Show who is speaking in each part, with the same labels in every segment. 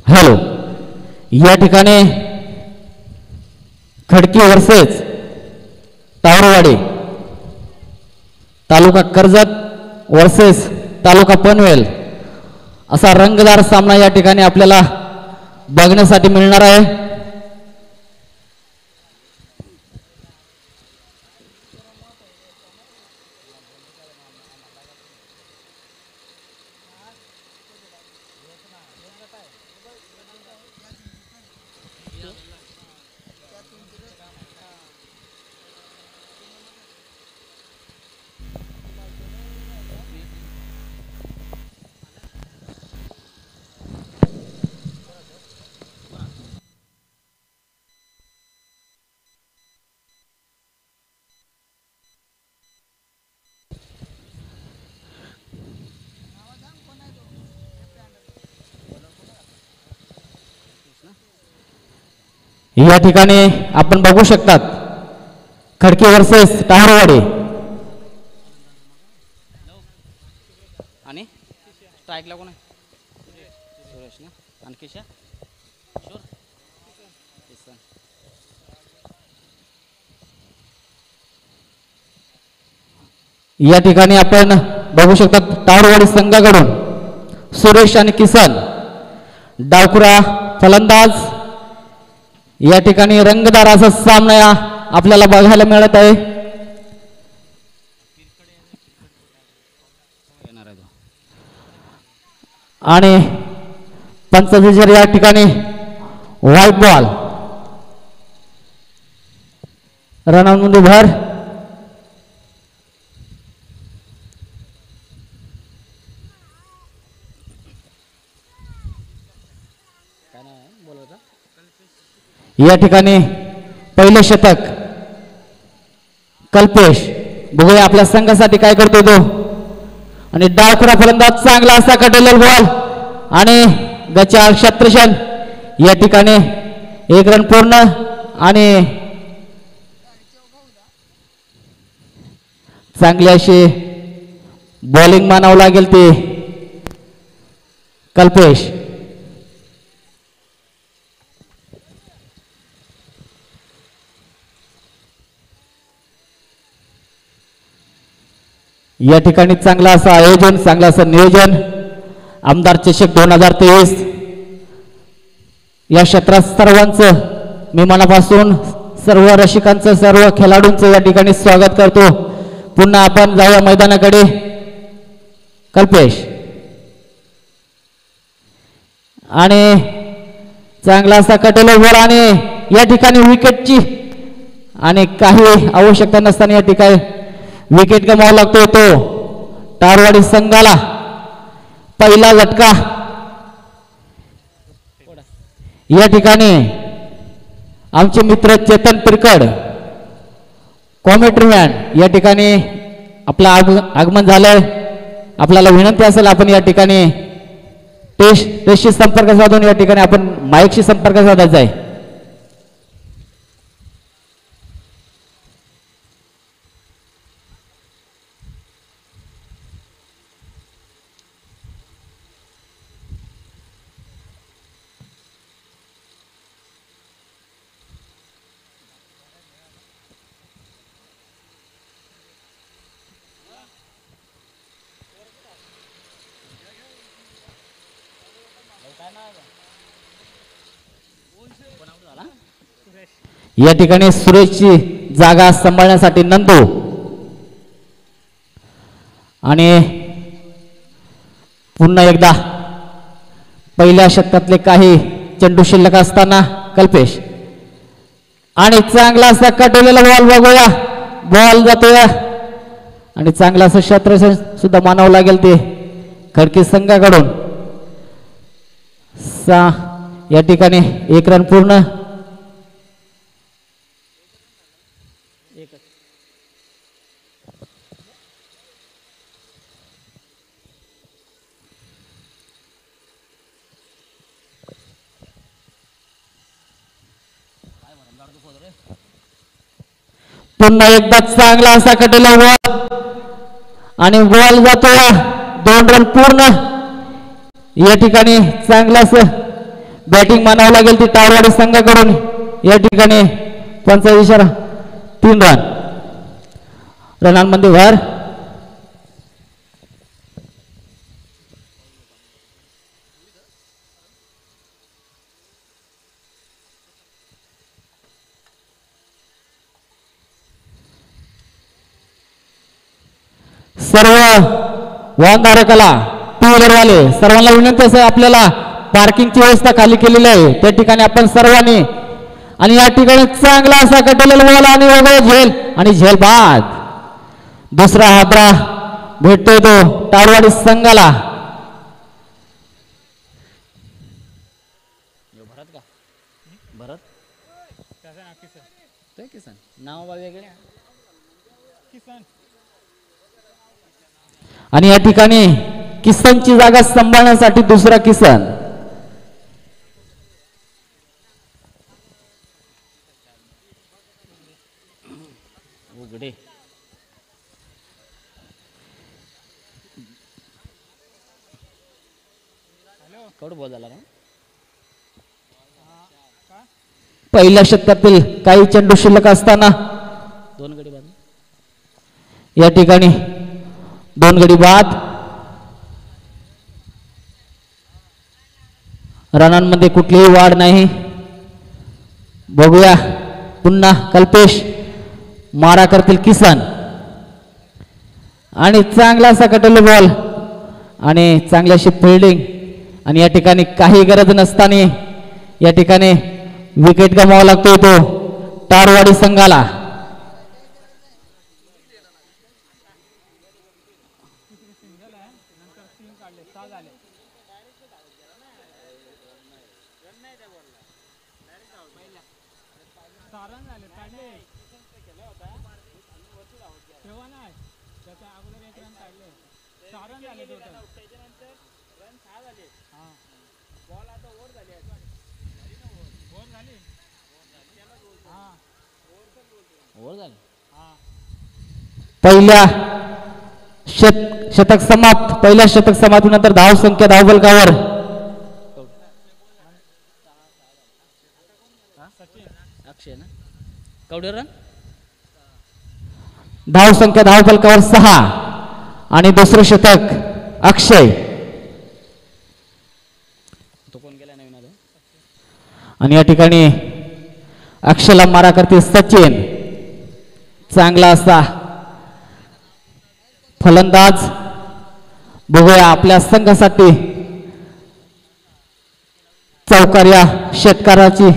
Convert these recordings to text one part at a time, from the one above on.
Speaker 1: Hello या ठिकाणी Khadki versus Tavarwadi taluka Karjat versus taluka Panvel असा रंगदार सामना या ठिकाणी आपल्याला बघण्यासाठी मिळणार आहे। या ठिकाणी आपण बघू शकतात खडकी वर्सेस तावरवाडी
Speaker 2: आणि स्ट्राईकला कोण आहे सुरेश ना आणखी शुअर
Speaker 1: या ठिकाणी आपण बघू शकतात तावरवाडी संघाकडून सुरेश आणि किसन डावखुरा फलंदाज या ठिकाणी रंगदार असा सामना आपल्याला बघायला मिळत आहे। आणि पंचायत या ठिकाणी व्हाईट बॉल रनामध्ये भर या ठिकाणी पहिले षटक कल्पेश बघूया आपल्या संघासाठी काय करतो तो आणि डावखुरा फलंदाज चांगला असा कटलेला बॉल आणि गचा क्षत्रशन या ठिकाणी एक रन पूर्ण आणि चांगली अशी बॉलिंग मानावं लागेल ते कल्पेश या ठिकाणी चांगला असं आयोजन चांगलं असं नियोजन आमदार चषक 2023 या क्षेत्रात सर्वांचं मी मनापासून सर्व रसिकांचं सर्व खेळाडूंचं या ठिकाणी स्वागत करतो। पुन्हा आपण जाऊया मैदानाकडे कल्पेश आणि चांगला असा कटेलो बॉल आणि या ठिकाणी विकेटची आणि काही आवश्यकता नसताना या ठिकाणी विकेट गमावा लागतो तो तावरवाडी संघाला पहिला झटका या ठिकाणी आमचे मित्र चेतन पिरकड कॉमेंट्री मॅन या ठिकाणी आपला आगमन झालंय। आपल्याला विनंती असेल आपण या ठिकाणी टेस्टशी संपर्क साधून या ठिकाणी आपण माईकशी संपर्क साधायचा आहे। या ठिकाणी सुरेशची जागा सांभाळण्यासाठी नंदू आणि पुन्हा एकदा पहिल्या षटकातले काही चेंडू शिल्लक असताना कल्पेश आणि चांगला असा कटवलेला बॉल बघूया बॉल जातोय आणि चांगला असं क्षेत्ररक्षण सुद्धा मानावं लागेल ते खडकी संघाकडून या ठिकाणी एक रन पूर्ण पुन्हा एकदा चांगला असा कटेला बॉल आणि बॉल जातोय 2 रन पूर्ण या ठिकाणी चांगला असं बॅटिंग मानावं लागेल ती टाळवाडी संघाकडून. या ठिकाणी पंचा इशारा 3 रन. रनांमध्ये भर. सर्व वाहनधारकाला टू व्हीलर वाले सर्वांना विनंती असेल आपल्याला पार्किंगची व्यवस्था खाली केलेली आहे त्या ठिकाणी आपण सर्वांनी. आणि या ठिकाणी चांगला असा कटलेला बॉल आणि वगैरे झेल आणि झेल बाद. दुसरा हादरा भेटतोय तो टाळवाडी संघाला.
Speaker 2: भरत का भरत किसन नाव वेगळे किसन.
Speaker 1: आणि या ठिकाणी किसनची जागा सांभाळण्यासाठी दुसरा किसन.
Speaker 2: उघडे कवड बॉल झाला ना.
Speaker 1: पहिल्या षटकातील काही चेंडू शिल्लक असताना
Speaker 2: 2 गडी बाद.
Speaker 1: या ठिकाणी 2 गडी बाद. रनांमध्ये कुठलीही वाढ नाही. बघूया पुन्हा कल्पेश मारा करतील किसन आणि चांगला असा कटल बॉल आणि चांगल्याशी फिल्डिंग. आणि या ठिकाणी काही गरज नसताना या ठिकाणी विकेट गमावा लागतोय तो टारवाडी संघाला. पहिल्या शतक समाप्त. पहिल्या शतक समाप्तीनंतर धाव संख्या धावफलकावर
Speaker 2: अक्षय ना कवडे रन.
Speaker 1: धाव संख्या धावफलकावर 6 आणि दुसरं शतक अक्षय.
Speaker 2: तो कोण गेला नवीन आलो.
Speaker 1: आणि या ठिकाणी अक्षयला मारा करते सचिन. चांगला असा फलंदाज. बघूया आपल्या संघासाठी चौकार्या षटकाराची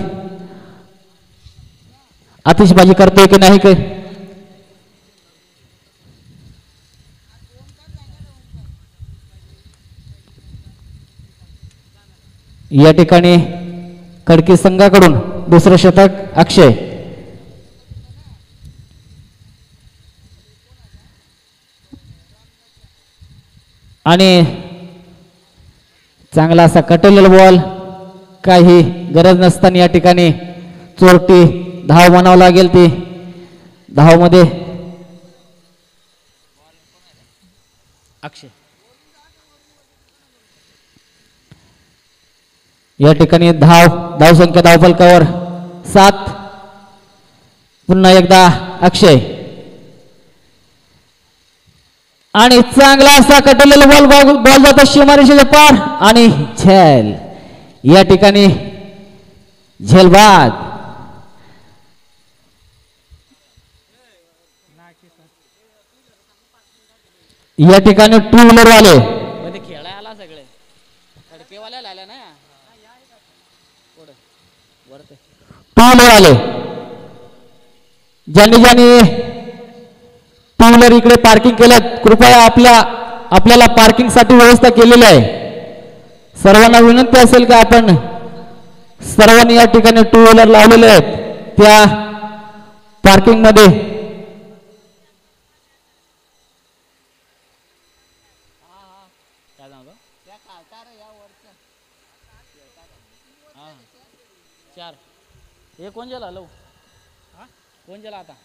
Speaker 1: आतिषबाजी करतोय की नाही काय. या ठिकाणी खडकी संघाकडून दुसरं शतक अक्षय. आणि चांगला असा कटलेला बॉल. काही गरज नसताना या ठिकाणी चोरटी धाव म्हणावं लागेल. ती धावमध्ये
Speaker 2: अक्षय.
Speaker 1: या ठिकाणी धाव संख्या धावफलकावर 7. पुन्हा एकदा अक्षय आणि चांगला असा कटलेला बॉल जातो सीमारेषेच्या पार आणि झेल. या ठिकाणी झेल बाद. या ठिकाणी टू व्हीलर वाले
Speaker 2: मध्ये खेळायला आला सगळे खडकेवाल्याला आल्या ना.
Speaker 1: टू व्हीलर आले ज्यांनी टू व्हीलर इकडे पार्किंग केलं कृपया आपल्याला पार्किंग साठी व्यवस्था केलेली आहे. सर्वांना विनंती असेल की आपण सर्वांनी या ठिकाणी टू व्हीलर लावलेले आहेत त्या पार्किंग मध्ये.
Speaker 2: कोण गेला लो कोण गेला आता.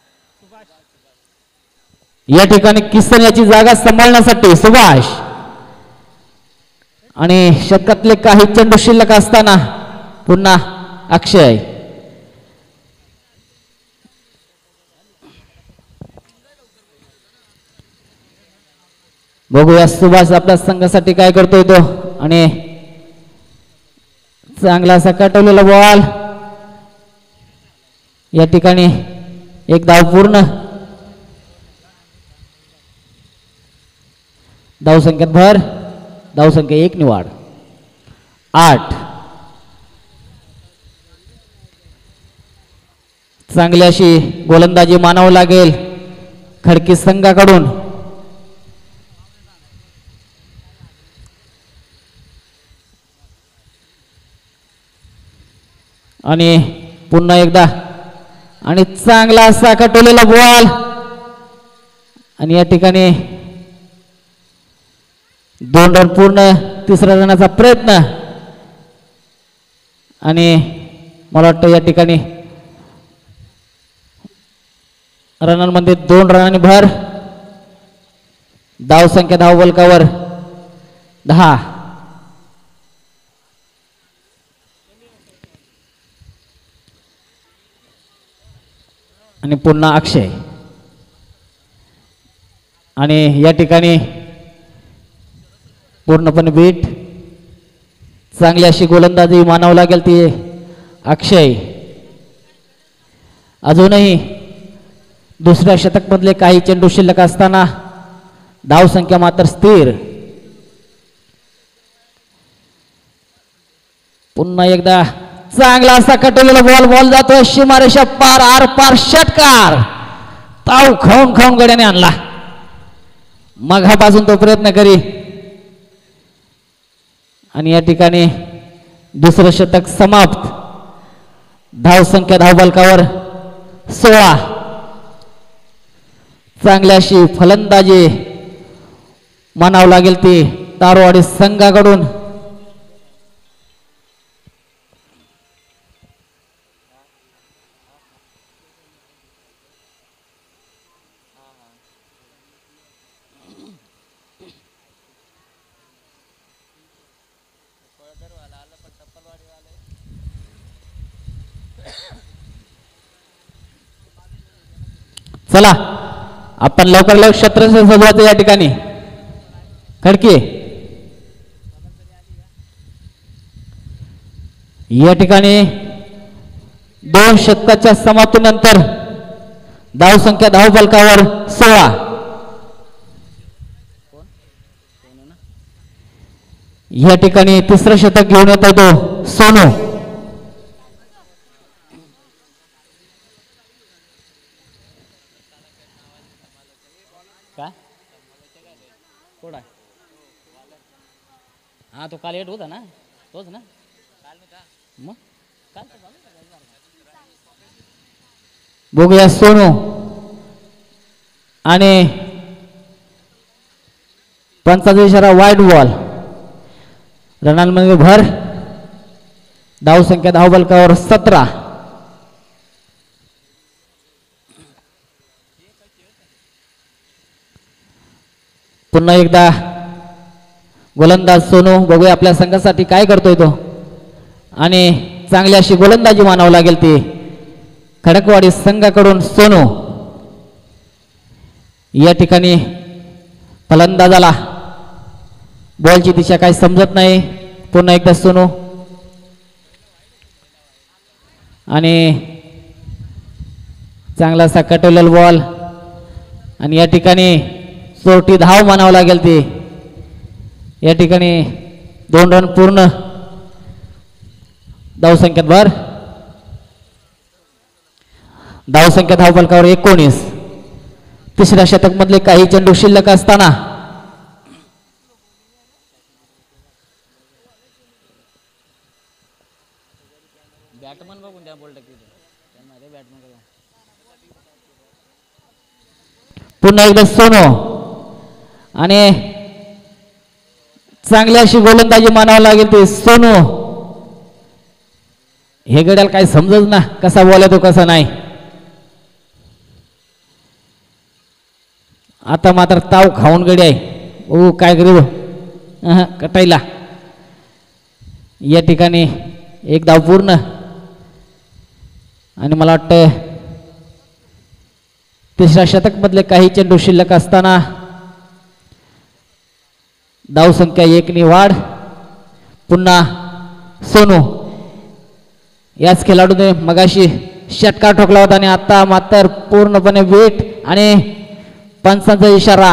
Speaker 1: या ठिकाणी किसन याची जागा सांभाळण्यासाठी सुभाष. आणि शतकातले काही चेंडू शिल्लक असताना पुन्हा अक्षय. बघूया सुभाष आपल्या संघासाठी काय करतोय तो. आणि चांगला असा कटवलेला बॉल. या ठिकाणी एक धाव पूर्ण. धावसंख्येत भर. धावसंख्या 1 निवाड. 8. चांगली अशी गोलंदाजी मानावं लागेल खडकी संघाकडून. आणि पुन्हा एकदा आणि चांगला असा कटवलेला बॉल. आणि या ठिकाणी 2 रन पूर्ण. तिसऱ्या रनाचा प्रयत्न. आणि मला वाटतं या ठिकाणी रनांमध्ये 2 रनांनी भर. धावसंख्या धावबलकावर 10. आणि पुन्हा अक्षय. आणि या ठिकाणी पूर्णपणे बीट. चांगली अशी गोलंदाजी मानावं लागेल ती अक्षय. अजूनही दुसऱ्या शतकमधले काही चेंडू शिल्लक असताना धावसंख्या मात्र स्थिर. पुन्हा एकदा चांगला असा कटवलेला बॉल. बॉल जातोय सीमारेषा पार. आर पार षटकार. ताव खाऊन खाऊन गड्याने आणला. मघापासून तो प्रयत्न करी. आणि या ठिकाणी दुसरं शतक समाप्त. धावसंख्या धावबलकावर 16. चांगली अशी फलंदाजी मानावं लागेल ती तारोवाडी संघाकडून. चला आपण लवकर लवकर क्षेत्राच्या सुरुवात या ठिकाणी. खडकी या ठिकाणी 2 षटकाच्या समाप्तीनंतर धावसंख्या धावफलकावर 16. या ठिकाणी तिसरं शतक घेऊन येतो तो सोनू.
Speaker 2: हाँ तो काल 8 होता ना. तोच ना. मग काल
Speaker 1: बघूया सोनू. आणि पंचाचा इशारा वाईट बॉल. रनांमध्ये भर. धावसंख्या धावबलकावर 17. पुन्हा एकदा गोलंदाज सोनू. बघूया आपल्या संघासाठी काय करतोय तो. आणि चांगली अशी गोलंदाजी मानावं लागेल ती खडकवाडी संघाकडून सोनू. या ठिकाणी फलंदाजाला बॉलची दिशा काही समजत नाही. पुन्हा एकदा सोनू. आणि चांगला असा कटवलेला बॉल. आणि या ठिकाणी चोरटी धाव मानावं लागेल ती. या ठिकाणी 2 रन पूर्ण. धावसंख्येत भर. धावसंख्या धावफलकावर 19. तिसऱ्या शतक मधले काही चेंडू शिल्लक असताना
Speaker 2: बॅटमन बघून त्या बॉल टाकली. त्यांना रे बॅटमन करा.
Speaker 1: पुन्हा एकदा सोनू. आणि चांगली अशी गोलंदाजी मानावं लागेल ते सोनू. हे गड्याला काही समजत ना कसा बॉल येतो कसा नाही. आता मात्र ताव खाऊन गडी आहे. ओ काय करू कटायला. या ठिकाणी एक धाव पूर्ण. आणि मला वाटतं तिसऱ्या शतक मधले काही चेंडू शिल्लक असताना धावसंख्या 1 ने वाढ. पुन्हा सोनू याच खेळाडूने मगाशी षटकार ठोकला होता आणि आता मात्र पूर्णपणे वेट आणि पंचांचा इशारा.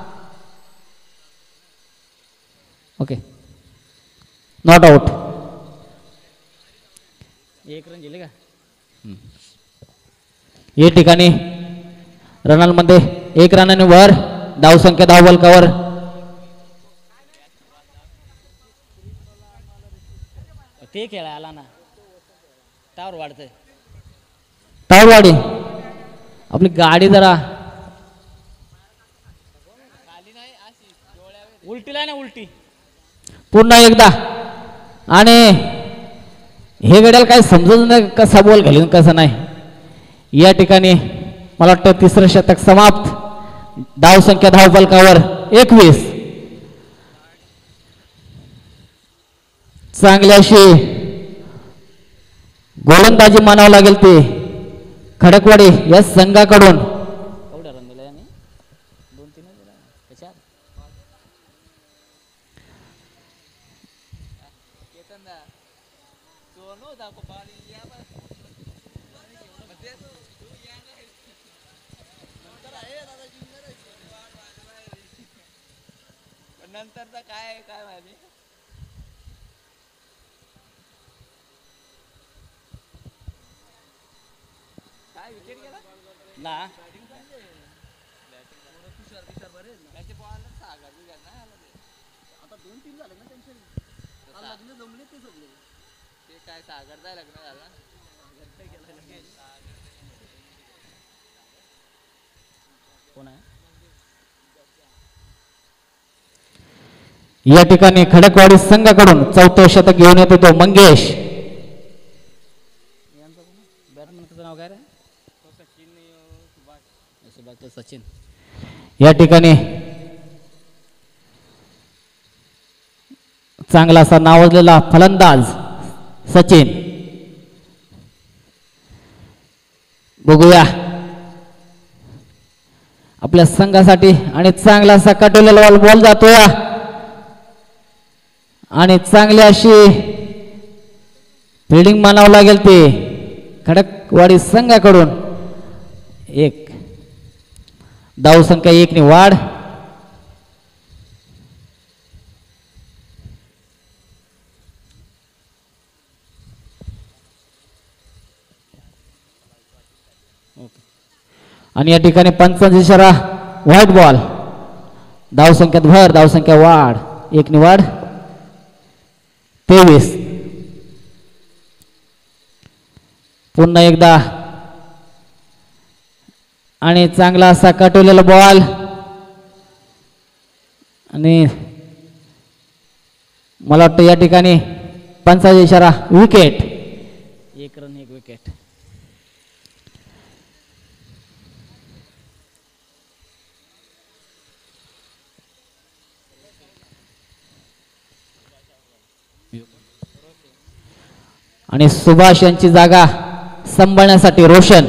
Speaker 1: Okay not out.
Speaker 2: एक रन गेले का?
Speaker 1: या ठिकाणी रनांमध्ये 1 रनाने वर. धावसंख्या धावबलकावर
Speaker 2: ते खेळा आला ना टावर वाढतंय.
Speaker 1: टावरवाडी आपली गाडी जरा
Speaker 2: उलटीला ना उलटी.
Speaker 1: पुन्हा एकदा. आणि हे गड्याला काय समजत नाही कसा बॉल घालून कसा नाही. या ठिकाणी मला वाटतं तिसरं शतक समाप्त. धावसंख्या धावफलकावर 21. चांगली अशी गोलंदाजी मानावं लागेल ते खडकवाडी या संघाकडून.
Speaker 2: एवढा रन दिला याने 2-3 दिला त्याच्यात. नंतरचा काय काय माहिती. काय विकेट गेला ना. आता 2-3 झाले ना त्यांचे. लग्न जमले ते सगळे. ते काय सागरचा लग्न झालं. कोण आहे?
Speaker 1: या ठिकाणी खडकवाडी संघाकडून चौथं शतक घेऊन येतो तो मंगेश.
Speaker 2: बॅट्समनचं नाव काय रे? सचिन सुभाष तो सचिन.
Speaker 1: या ठिकाणी चांगला असा नावाजलेला फलंदाज सचिन. बघूया आपल्या संघासाठी आणि चांगला असा कटवलेला बॉल जातोय आणि चांगली अशी फिल्डिंग मानावं लागेल ते खडकवाडी संघाकडून. 1 धावसंख्या 1 ने वाढ. आणि या ठिकाणी पंचांचा इशारा व्हाईट बॉल. धावसंख्यात भर. धावसंख्या वाढ. 1 ने वाढ. 23. पुन्हा एकदा आणि चांगला असा कटवलेला बॉल आणि मला वाटतं या ठिकाणी पंचांचा इशारा विकेट.
Speaker 2: 1 run 1 wicket.
Speaker 1: आणि सुभाष यांची जागा सांभाळण्यासाठी रोशन.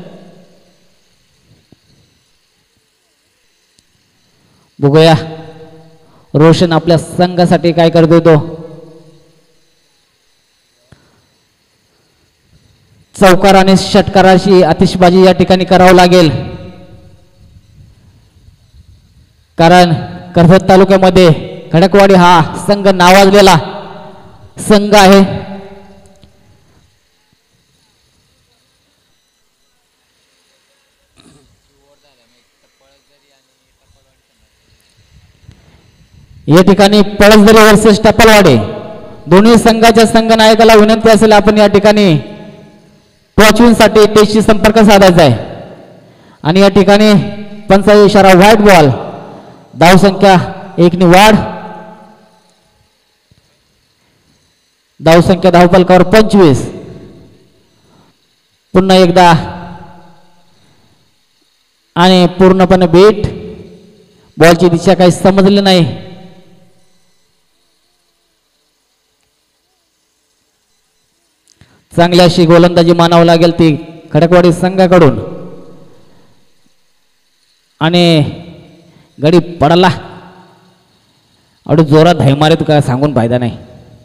Speaker 1: बघूया रोशन आपल्या संघासाठी काय करतोय तो. चौकार आणि षटकाराची आतिषबाजी या ठिकाणी करावं लागेल कारण कर्जत तालुक्यामध्ये खडकवाडी हा संघ नावाजलेला संघ आहे. या ठिकाणी पळसदरी वर्सेस टप्पलवाडी दोन्ही संघाच्या संघ नायकाला विनंती असेल आपण या ठिकाणी टॉचविनसाठी टेस्टशी संपर्क साधायचा आहे. आणि या ठिकाणी पंचांचा इशारा व्हाईट बॉल. धावसंख्या 1 ने वाढ. धावसंख्या धावफलकावर 25. पुन्हा एकदा आणि पूर्णपणे बीट. बॉलची दिशा काही समजली नाही. चांगली अशी गोलंदाजी मानावं लागेल ती खडकवाडी संघाकडून. आणि गडी पडला अडू जोरात धाई मारित का सांगून फायदा नाही.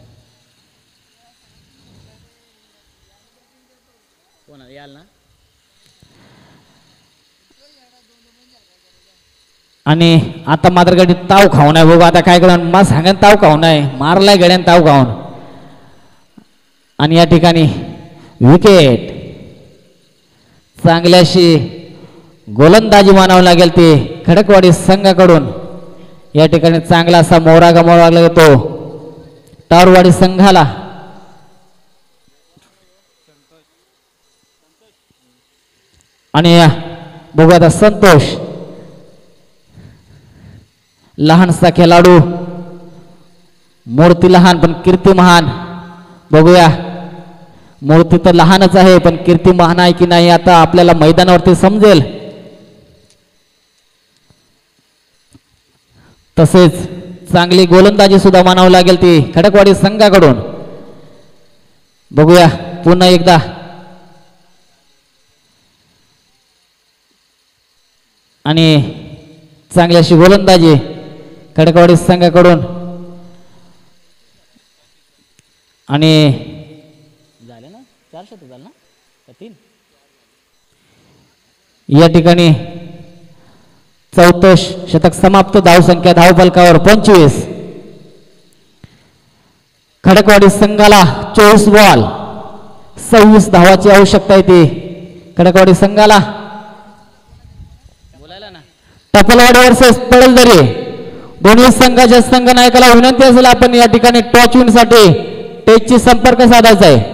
Speaker 1: आणि आता मात्र गडी ताव खाऊन आहे बघू आता काय करा मला सांगेन ताव खाऊन आहे मारलाय गड्यान ताव खाऊन. आणि या ठिकाणी विकेट चांगल्याशी गोलंदाजी मानावं लागेल ती खडकवाडी संघाकडून. या ठिकाणी चांगला असा मोहरा गमावा लागला तो टारवाडी संघाला. आणि बघू आता संतोष लहानसा खेळाडू मूर्ती लहान पण कीर्ती महान. बघूया मूर्ती तर लहानच आहे पण कीर्ती महान आहे की नाही आता आपल्याला मैदानावरती समजेल. तसेच चांगली गोलंदाजी सुद्धा मानावं लागेल ती खडकवाडी संघाकडून. बघूया पुन्हा एकदा आणि चांगली अशी गोलंदाजी खडकवाडी संघाकडून. आणि झाले ना 4 शतक झालं ना 3. या ठिकाणी 4थं शतक समाप्त. धावसंख्या धावफलकावर 25. खडकवाडी संघाला 24 बॉल 26 धावाची आवश्यकता आहे ती खडकवाडी संघाला. टपलवाडी वर्सेस पडलदरी दोन्ही संघाच्या संघनायकाला विनंती असेल आपण या ठिकाणी टॉच विन साठी टेचची संपर्क साधायचा आहे.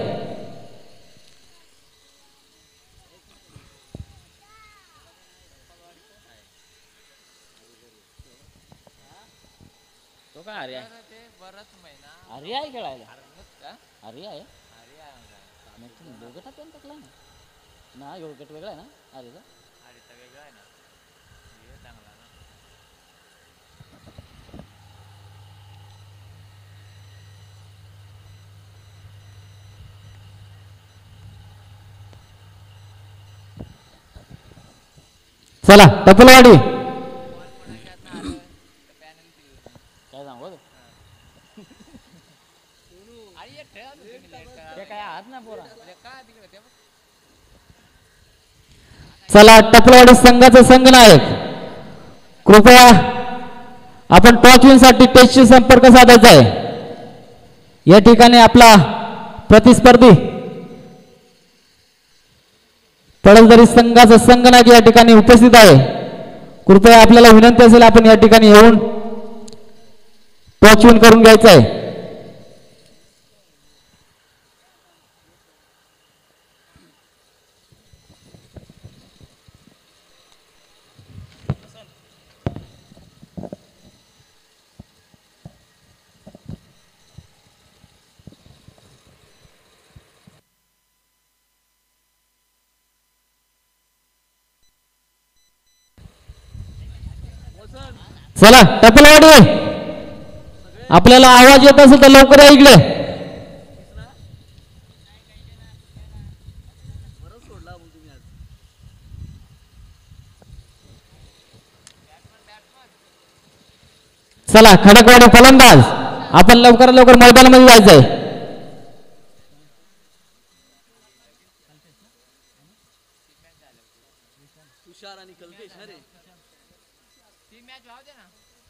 Speaker 1: तो का आर्या आर्या आहे खेळायला आर्या आहे दोघं टाकला ना गट वेगळा आहे ना आर्याचा. चला टपलवाडी काय सांगू चला टपलवाडी संघाचा संघनायक कृपया आपण टॉच विन साठी टेस्टशी संपर्क साधायचा आहे. या ठिकाणी आपला प्रतिस्पर्धी पडलदरी संघाचा संघनायक या ठिकाणी उपस्थित आहे. कृपया आपल्याला विनंती असेल आपण या ठिकाणी येऊन टॉच विन करून घ्यायचं आहे. चला टपलवाडी आपल्याला आवाज येत असेल तर लवकर या इकडे. चला खडकवाडी फलंदाज आपण लवकर लवकर मैदानामध्ये जायचंय.
Speaker 2: तुषार आणि कल्पेश ना रे ती मॅच व्हाव दे ना.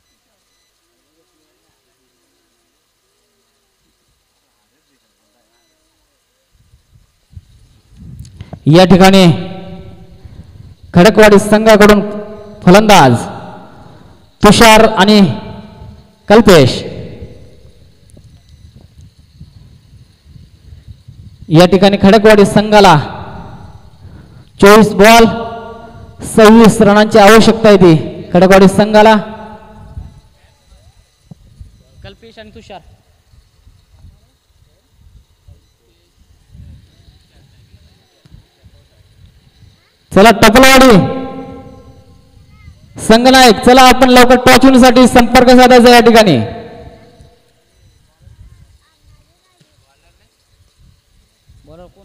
Speaker 1: या ठिकाणी खडकवाडी संघाकडून फलंदाज तुषार आणि कल्पेश. या ठिकाणी खडकवाडी संघाला 24 बॉल 26 रनांची आवश्यकता आहे ती खडकवाडी संघाला. कल्पेश आणि तुषार चला टपलवाडी संघनायक चला आपण लवकर टॉच साठी संपर्क साधायचा या ठिकाणी. बरोबर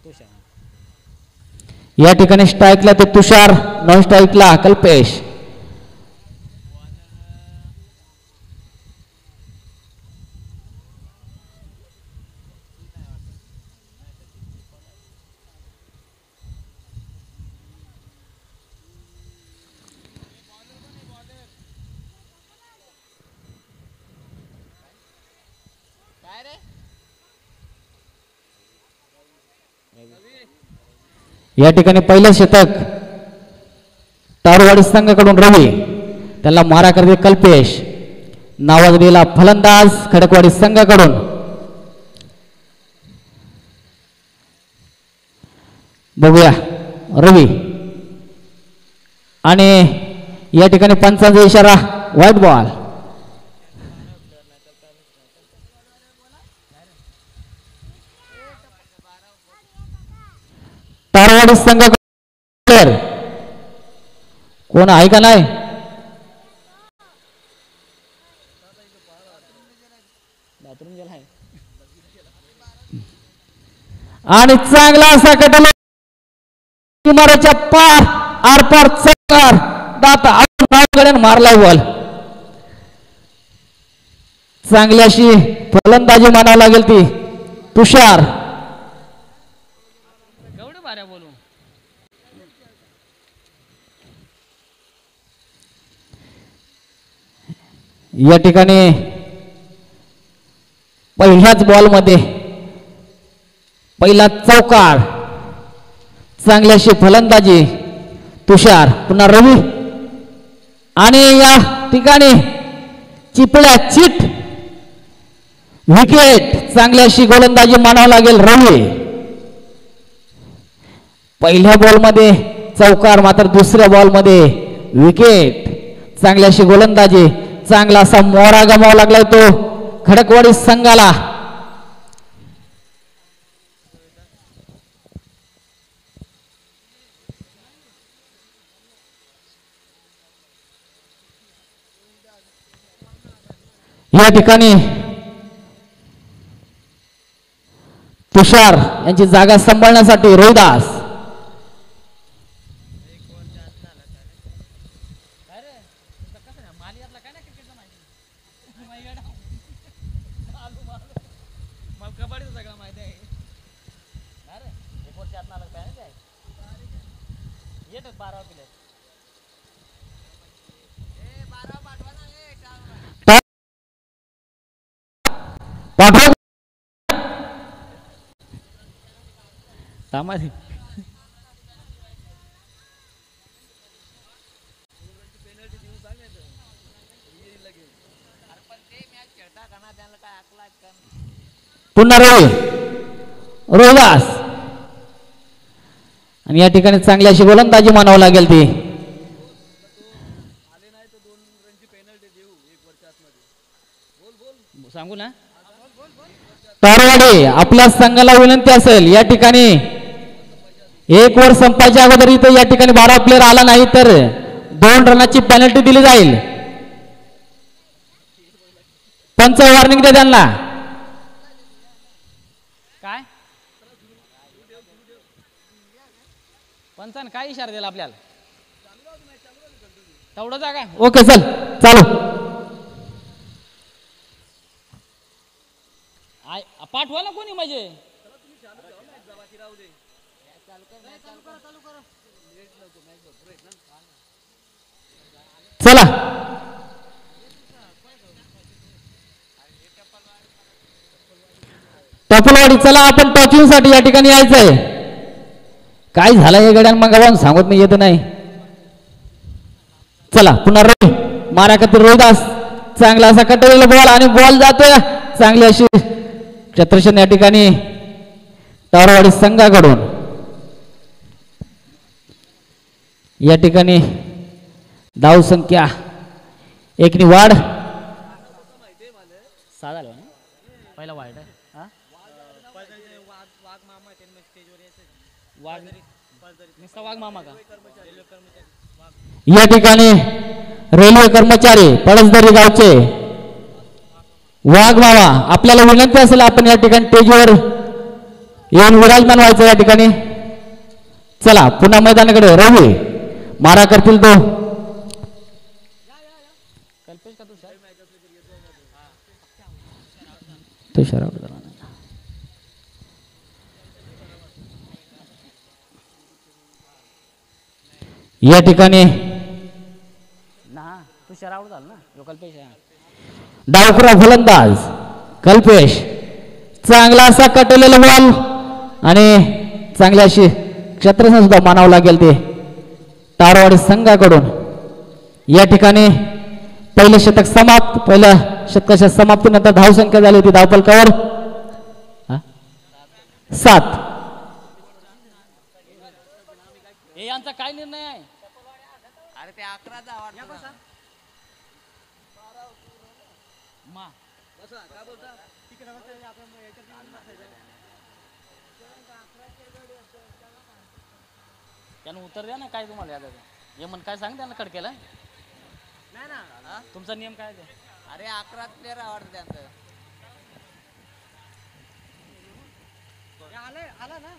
Speaker 1: या ठिकाणी स्ट्राईकला ते तुषार, नॉन स्ट्राईकला कल्पेश. या ठिकाणी पहिलं शतक तारवाडी संघाकडून रवी, त्याला मारा करते कल्पेश. नावाजलेला फलंदाज खडकवाडी संघाकडून. बघूया रवी, आणि या ठिकाणी पंचांचा इशारा व्हाईट बॉल. तारवाडी संघ कोण आहे का नाही? आणि चांगला असा कटला किमाराच्या पार आरपार चकार दात मारला बॉल. चांगली अशी फलंदाजी मानावं लागेल ती तुषार. या ठिकाणी पहिल्याच बॉल मध्ये पहिला चौकार, चांगली अशी फलंदाजी तुषार. पुन्हा रवी, आणि या ठिकाणी चिपळ्या चिट विकेट. चांगली अशी गोलंदाजी मानावं लागेल रवी. पहिल्या बॉल मध्ये चौकार, मात्र दुसऱ्या बॉल मध्ये विकेट. चांगली अशी गोलंदाजी, चांगला असा मोरा गमावा लागलाय तो खडकवाडी संघाला. या ठिकाणी तुषार यांची जागा सांभाळण्यासाठी रोहिदास. पुन्हा रवी, रोहिदास, आणि या ठिकाणी चांगली अशी गोलंदाजी मानावं लागेल ती. सांगू ना तारवाडी, आपल्या संघाला विनंती असेल या ठिकाणी एक ओव्हर संपायच्या अगोदर इथं या ठिकाणी 12 प्लेयर आला नाही तर 2 रनाची पेनल्टी दिली जाईल. पंच वॉर्निंग दे त्यांना. काय पंचान काय इशारा दिला आपल्याला? तेवढं जागा. ओके चल चालू. पाठवा ना कोणी म्हणजे. चला टपलवाडी, चला आपण टॉकिंग साठी या ठिकाणी यायचंय. काय झालं या गड्यान मग गावान सांगत नाही, येत नाही. चला पुन्हा रवी, मारा खातीर रोहिदास. चांगला असा कटलेला बॉल, आणि बॉल जातोय. चांगली अशी क्षेत्रक्षण या ठिकाणी तारवाडी संघाकडून. या ठिकाणी धाव संख्या 1 नि वाढ. पहिला वाढ या ठिकाणी रेल्वे कर्मचारी पळसदरी गावचे वाघ मामा, आपल्याला विनंती असेल आपण या ठिकाणी स्टेजवर येऊन विराजमान व्हायचं या ठिकाणी. चला पुन्हा मैदानाकडे रवी मारा करतील तो. तुषार या ठिकाणी
Speaker 2: तुषार आउट झाला ना जो कल्पेश आहे.
Speaker 1: डावखुरा फलंदाज कल्पेश चांगला असा कटलेला बॉल आणि चांगली अशी क्षेत्ररक्षण सुद्धा मानावं लागेल ते तारवाडी संघाकडून. या ठिकाणी पहिलं शतक समाप्त. पहिल्या शतकाच्या समाप्तीनंतर धावसंख्या झाली होती धावफलकावर 7.
Speaker 2: हे यांचा काय निर्णय आहे. अरे ते 11चा वाटतं. त्यानं उत्तर द्या ना काय तुम्हाला याद हे म्हण काय सांग त्यांना खडकेला नाही ना. तुमचा नियम काय आहे. अरे 11 प्लेअर आवडतं त्यांचं. आला ना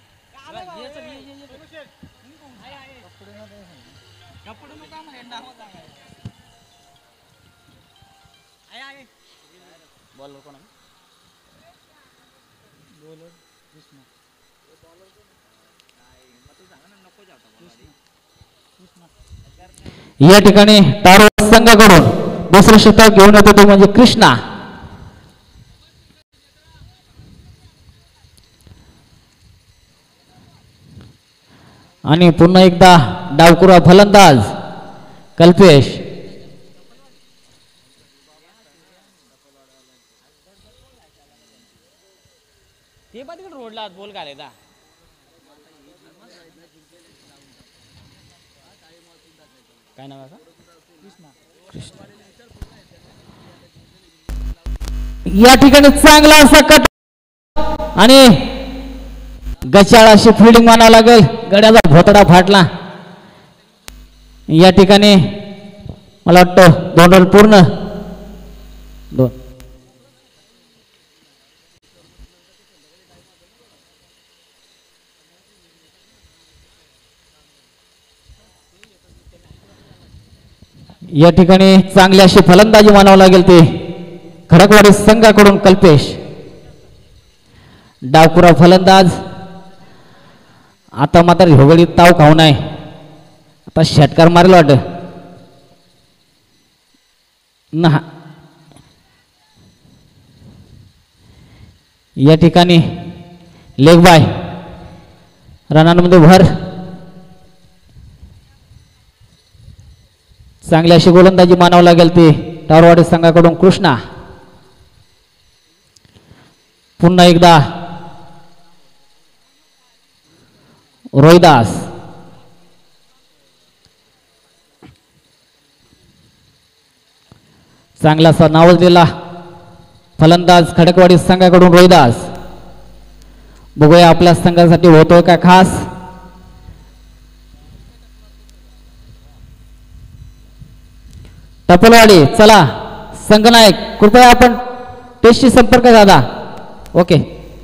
Speaker 2: बॉलर कोण आहे.
Speaker 1: या ठिकाणी तारवाडी संघाकडून दुसरं शतक घेऊन येतो तो म्हणजे कृष्णा. आणि पुन्हा एकदा डावकुरा फलंदाज कल्पेश.
Speaker 2: ते पण तिकडे रोडला बोल घालायचा. काय नाव आहे कृष्णा.
Speaker 1: या ठिकाणी चांगला असा कट आणि गचाळ अशी फिल्डिंग मानावं लागेल. गड्याचा भोतडा फाटला. या ठिकाणी मला वाटतं 2 रन पूर्ण 2. या ठिकाणी चांगली अशी फलंदाजी मानावं लागेल ते खडकवाडी संघाकडून कल्पेश. डावकुरा फलंदाज आता मात्र ह्योगडी ताव खाऊ नये. आता षटकार मारेल वाट ना. या ठिकाणी लेग बाय रनांमध्ये भर. चांगली अशी गोलंदाजी मानावं लागेल ते तारवाडी संघाकडून कृष्णा. पुन्हा एकदा रोहिदास. चांगलासा नावाजलेला फलंदाज खडकवाडी संघाकडून रोहिदास. बघूया आपल्या संघासाठी होतोय का खास. टपलवाडी चला संघनायक कृपया आपण टेस्टशी संपर्क साधा. ओके.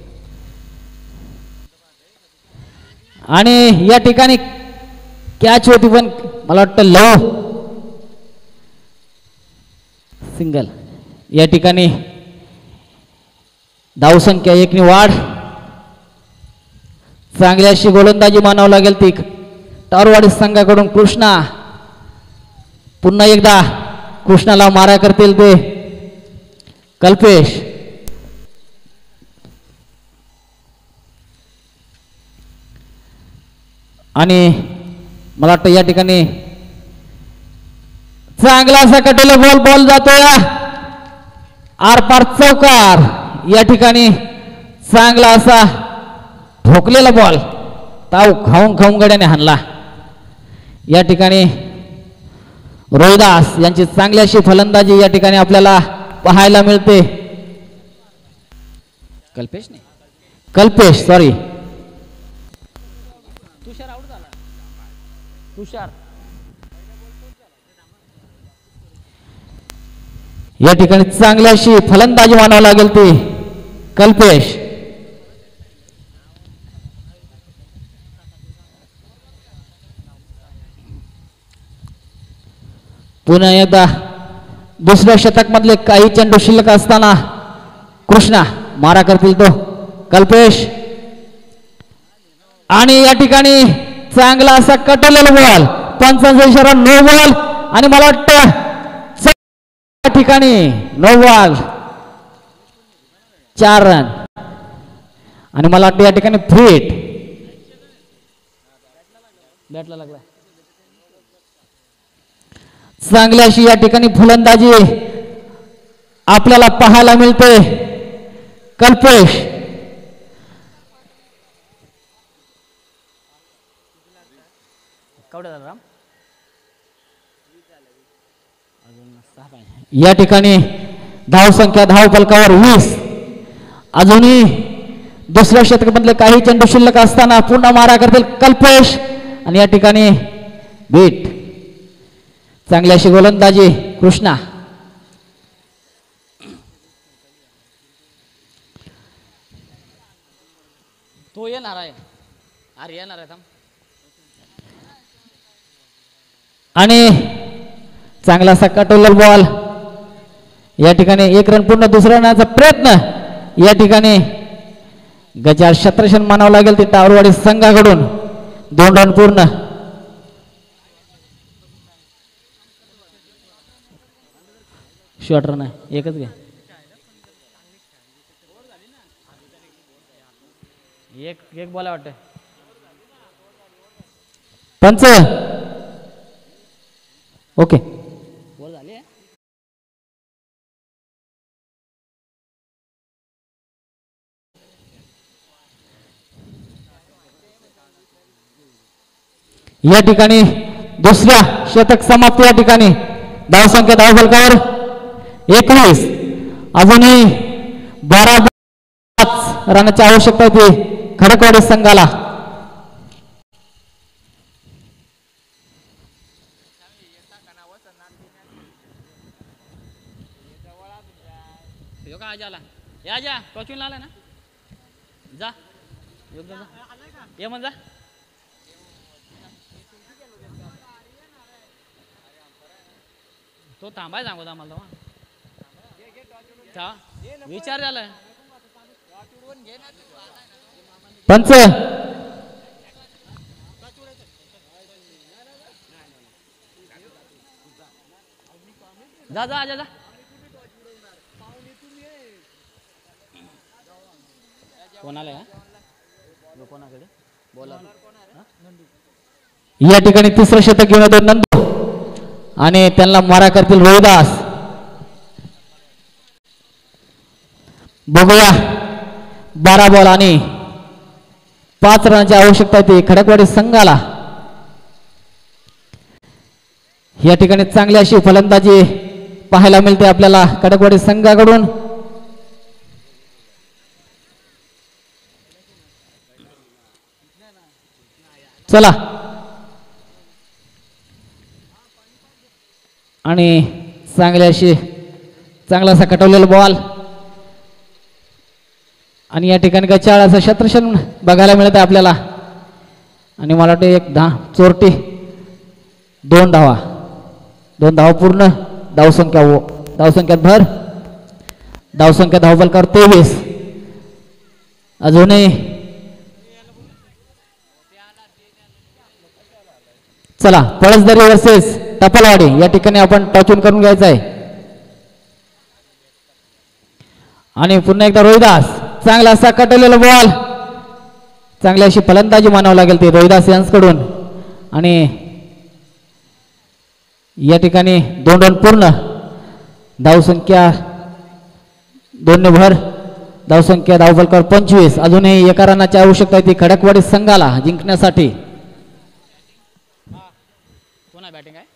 Speaker 1: आणि या ठिकाणी कॅच होती पण मला वाटतं लव सिंगल. या ठिकाणी धावसंख्या 1 वाढ. चांगली अशी गोलंदाजी मानावं लागेल ती तारवाडी संघाकडून कृष्णा. पुन्हा एकदा कृष्णाला मारा करतील ते कल्पेश. आणि मला वाटतं या ठिकाणी चांगला असा कटेला बॉल जातोय आरपार चौकार. या ठिकाणी चांगला असा ठोकलेला बॉल ताव खाऊन गड्याने हाणला. या ठिकाणी रोहिदास यांची चांगली अशी फलंदाजी या ठिकाणी आपल्याला पाहायला मिळते. कल्पेश सॉरी
Speaker 2: तुषार आउट झाला. तुषार
Speaker 1: या ठिकाणी चांगली अशी फलंदाजी मानावं लागेल ती कल्पेश. पुन्हा एकदा दुसऱ्या शतक मधले काही चेंडू शिल्लक असताना कृष्णा मारा करतील तो कल्पेश आणि या ठिकाणी चांगला असा कटलेला बॉल पंचांचा इशारा नो बॉल आणि मला वाटतं या ठिकाणी नो बॉल 4 रन आणि मला वाटतं या ठिकाणी फ्रीट बॅटला लागला चांगली अशी या ठिकाणी फलंदाजी आपल्याला पाहायला मिळते कल्पेश या ठिकाणी धाव संख्या धाव फलकावर 20 अजूनही दुसऱ्या षटकामधले काही चेंडू शिल्लक असताना पुन्हा मारा करतील कल्पेश आणि या ठिकाणी बीट चांगली अशी गोलंदाजी कृष्णा
Speaker 2: तो येणार आहे अरे येणार आहे
Speaker 1: आणि चांगला असा कटोलर बॉल या ठिकाणी 1 रन पूर्ण दुसरा रनाचा प्रयत्न या ठिकाणी गजार शत्रशन मानावं लागेल ते टावरवाडी संघाकडून 2 रन पूर्ण शॉर्ट रन आहे एकच घ्या
Speaker 2: एक बॉल वाटतं
Speaker 1: पंच ओके
Speaker 2: बॉल झाले
Speaker 1: या ठिकाणी दुसऱ्या शतक समाप्ती या ठिकाणी धाव संख्या धाव फलकावर 21 अजूनही 12 रनाची आवश्यकता होती खडकवाडी संघाला
Speaker 2: या टॉचून आला ना जा योग्य जा ये मग जा तो थांबाय सांगू आम्हाला विचार झाला
Speaker 1: पंच
Speaker 2: जा जा जा जा कोणाला कोणाकडे बोला
Speaker 1: या ठिकाणी तिसरं शतक घेऊन येतो नंदू आणि त्यांना मारा करतील रोहिदास बघूया 12 बॉल आणि 5 रनाची आवश्यकता होती खडकवाडी संघाला या ठिकाणी चांगली अशी फलंदाजी पाहायला मिळते आपल्याला खडकवाडी संघाकडून चला आणि चांगली अशी चांगला असा कटवलेला बॉल आणि या ठिकाणी गचाळ असं शत्रशन बघायला मिळत आहे आपल्याला आणि मला वाटतं एक चोरटी 2 धावा पूर्ण धावसंख्यात भर धावसंख्या धावफलकावर 23 अजूनही चला पळसदरी वर्सेस टपलवाडी या ठिकाणी आपण टॉचून करून घ्यायचं आहे आणि पुन्हा एकदा रोहिदास चांगला असा कटलेला बॉल चांगली अशी फलंदाजी मानावं लागेल ते रोहिदास यांच्याकडून आणि या ठिकाणी 2 रन पूर्ण धावसंख्या 2 ने भर धावसंख्या धावफलकावर 25 अजूनही 1 रनाची आवश्यकता आहे ती खडकवाडी संघाला जिंकण्यासाठी
Speaker 2: कोणा बॅटिंग आहे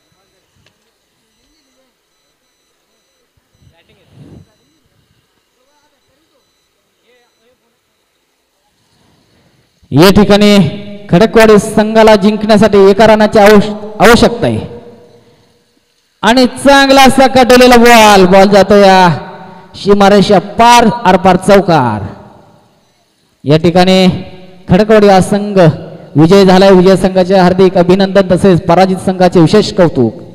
Speaker 1: या ठिकाणी खडकवाडी संघाला जिंकण्यासाठी 1 रनाची आवश्यकता आहे आणि चांगला असा कटलेला बॉल जातो या सीमारेषा पार आरपार चौकार या ठिकाणी खडकवाडी हा संघ विजय झालाय विजय संघाचे हार्दिक अभिनंदन तसेच पराजित संघाचे विशेष कौतुक